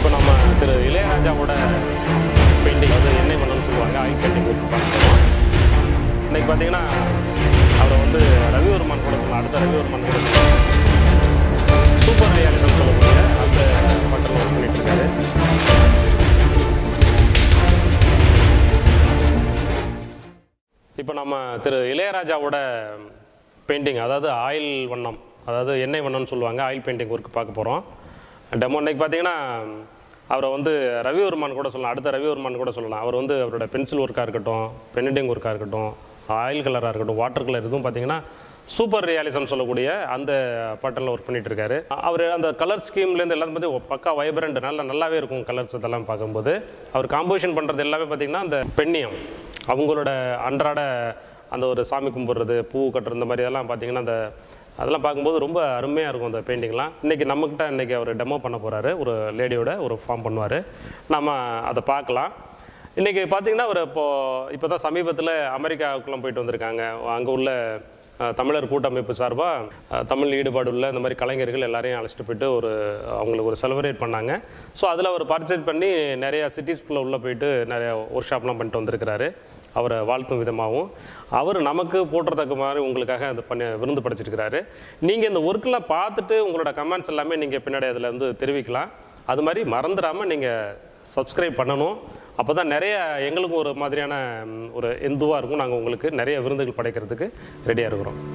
இப்போ நம்ம திரு இளையராஜாவோட பெயிண்டிங் வந்து எண்ணெய் மன்னன்னு சொல்லுவாங்க, ஆயில் பெயிண்டிங் ஒர்க் பார்த்துருக்கோம். இன்றைக்கி பார்த்தீங்கன்னா அவரை வந்து ரவிவர்மன் கூட சொல்லலாம், அடுத்த ரவிவர்மன் கூட சூப்பர் ரியாலிசம் சொல்லக்கூடிய அந்த பட்டம் ஒர்க் பண்ணிகிட்ருக்காரு. இப்போ நம்ம திரு இளையராஜாவோட பெயிண்டிங், அதாவது ஆயில் வண்ணம், அதாவது எண்ணெய் வண்ணம்னு சொல்லுவாங்க, ஆயில் பெயிண்டிங் ஒர்க் பார்க்க போகிறோம். டெமோ இன்றைக்கி பார்த்தீங்கன்னா அவரை வந்து ரவிவர்மன் கூட சொல்லலாம், அடுத்த ரவிவர்மன் கூட சொல்லலாம். அவர் வந்து அவரோட பென்சில் ஒர்க்காக இருக்கட்டும், பெயிண்டிங் ஒர்க்காக இருக்கட்டும், ஆயில் கலராக இருக்கட்டும், வாட்டர் கலர், இதுவும் பார்த்தீங்கன்னா சூப்பர் ரியாலிசம் சொல்லக்கூடிய அந்த பேட்டர்னில் ஒர்க் பண்ணிகிட்டு இருக்காரு. அவர் அந்த கலர் ஸ்கீம்லேருந்து எல்லாத்தையும் பார்த்து பக்கா வைப்ரண்ட் நல்லாவே இருக்கும். கலர்ஸ் இதெல்லாம் பார்க்கும்போது அவர் காம்போசிஷன் பண்ணுறது எல்லாமே பார்த்திங்கன்னா அந்த பெண்ணியம், அவங்களோட அன்றாட அந்த ஒரு சாமி கும்பிட்றது, பூ கட்டுறது, இந்த மாதிரி இதெல்லாம் பார்த்திங்கன்னா அதெல்லாம் பார்க்கும்போது ரொம்ப அருமையாக இருக்கும் அந்த பெயிண்டிங்லாம். இன்றைக்கி நம்மக்கிட்ட இன்றைக்கி அவர் டெமோ பண்ண போகிறாரு, ஒரு லேடியோட ஒரு ஃபார்ம் பண்ணுவார், நம்ம அதை பார்க்கலாம். இன்றைக்கி பார்த்திங்கன்னா அவர் இப்போ தான் சமீபத்தில் அமெரிக்காவுக்குலாம் போயிட்டு வந்திருக்காங்க. அங்கே உள்ள தமிழர் கூட்டமைப்பு சார்பாக தமிழ் ஈடுபாடு உள்ள இந்த மாதிரி கலைஞர்கள் எல்லாரையும் அழைச்சிட்டு போயிட்டு அவங்களுக்கு ஒரு செலிப்ரேட் பண்ணாங்க. ஸோ அதில் அவர் பார்ட்டிசிபேட் பண்ணி நிறையா சிட்டிஸ்குள்ளே உள்ளே போயிட்டு நிறையா ஒர்க் ஷாப்லாம் பண்ணிட்டு வந்திருக்கிறாரு. அவரை வாழ்த்தும் விதமாகவும் அவர் நமக்கு போட்டுறதுக்கு மாதிரி உங்களுக்காக அதை விருந்து படைச்சிருக்கிறாரு. நீங்கள் இந்த ஒர்க்கெலாம் பார்த்துட்டு உங்களோட கமெண்ட்ஸ் எல்லாமே நீங்கள் பின்னாடி அதில் வந்து தெரிவிக்கலாம். அது மாதிரி மறந்துடாமல் நீங்கள் சப்ஸ்கிரைப் பண்ணணும். அப்போ தான் நிறைய எங்களுக்கும் ஒரு மாதிரியான ஒரு எந்துவாக இருக்கும். நாங்கள் உங்களுக்கு நிறைய விருந்துகள் படைக்கிறதுக்கு ரெடியாக இருக்கிறோம்.